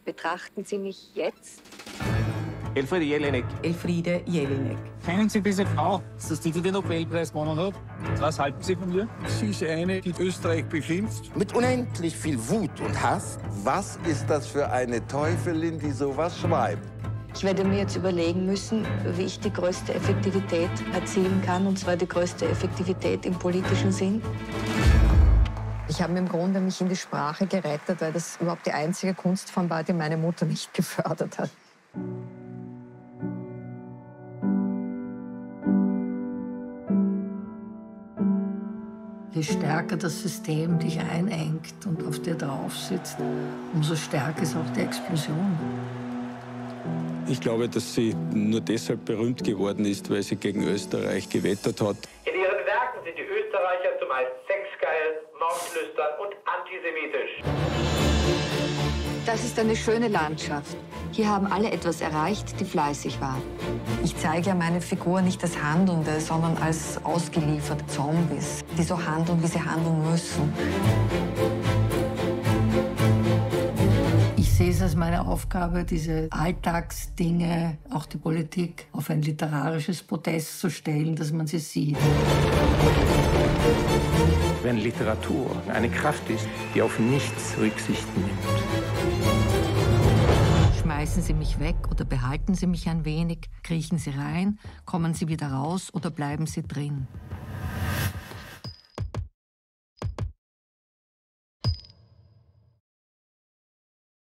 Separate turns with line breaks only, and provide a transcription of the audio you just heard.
Betrachten Sie mich jetzt?
Elfriede Jelinek.
Elfriede Jelinek.
Kennen Sie diese Frau, dass die den Nobelpreis gewonnen hat? Was halten Sie von ihr?
Sie ist eine, die Österreich beschimpft.
Mit unendlich viel Wut und Hass.
Was ist das für eine Teufelin, die sowas schreibt?
Ich werde mir jetzt überlegen müssen, wie ich die größte Effektivität erzielen kann, und zwar die größte Effektivität im politischen Sinn.
Ich habe im Grunde mich in die Sprache gerettet, weil das überhaupt die einzige Kunstform war, die meine Mutter nicht gefördert hat. Je stärker das System dich einengt und auf dir drauf sitzt, umso stärker ist auch die Explosion.
Ich glaube, dass sie nur deshalb berühmt geworden ist, weil sie gegen Österreich gewettert hat.
In ihren Werken sind die Österreicher zumeist sexgeil, mordlüstern und antisemitisch.
Das ist eine schöne Landschaft. Hier haben alle etwas erreicht, die fleißig waren.
Ich zeige ja meine Figur nicht als Handelnde, sondern als ausgelieferte Zombies, die so handeln, wie sie handeln müssen. Ich sehe es als meine Aufgabe, diese Alltagsdinge, auch die Politik, auf ein literarisches Podest zu stellen, dass man sie sieht.
Wenn Literatur eine Kraft ist, die auf nichts Rücksicht nimmt.
Schmeißen Sie mich weg oder behalten Sie mich ein wenig? Kriechen Sie rein? Kommen Sie wieder raus oder bleiben Sie drin?